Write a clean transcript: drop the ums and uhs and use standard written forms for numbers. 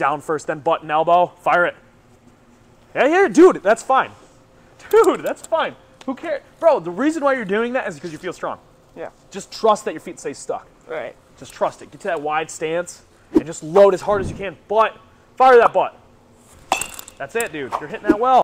down first, then butt and elbow. Fire it. Yeah, dude, that's fine. Dude, that's fine. Who cares? Bro, the reason why you're doing that is because you feel strong. Yeah. Just trust that your feet stay stuck. Right. Just trust it. Get to that wide stance and just load as hard as you can. Butt. Fire that butt. That's it, dude. You're hitting that well.